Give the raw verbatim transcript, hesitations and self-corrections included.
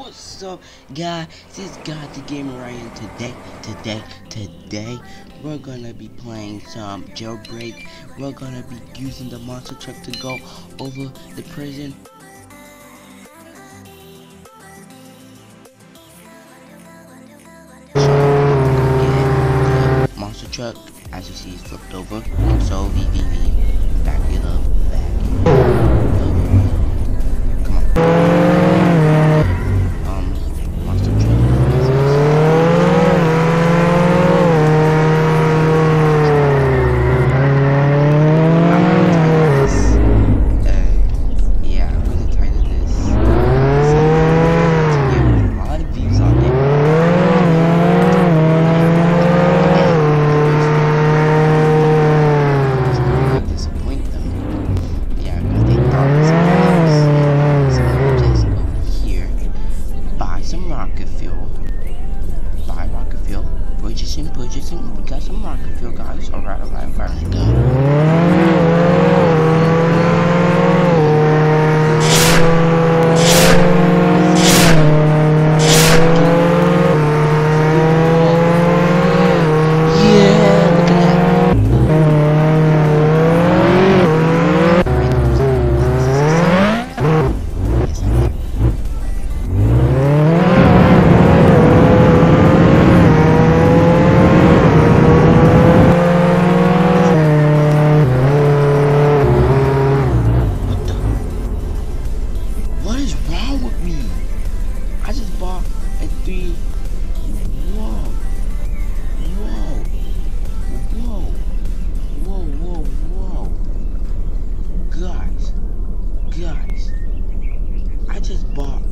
What's up, guys? This is God the Gamer right here. Today, today, today, we're gonna be playing some jailbreak. We're gonna be using the monster truck to go over the prison. Yeah, monster truck, as you see, is flipped over. So V V V, back it up, back it up. Come on. Purchasing, purchasing, we got some rocket fuel, guys. Alright, alright, alright, let's go. Yeah, look at that. I just bought a three. Whoa. Whoa. Whoa. Whoa, whoa, whoa. Guys. Guys. I just bought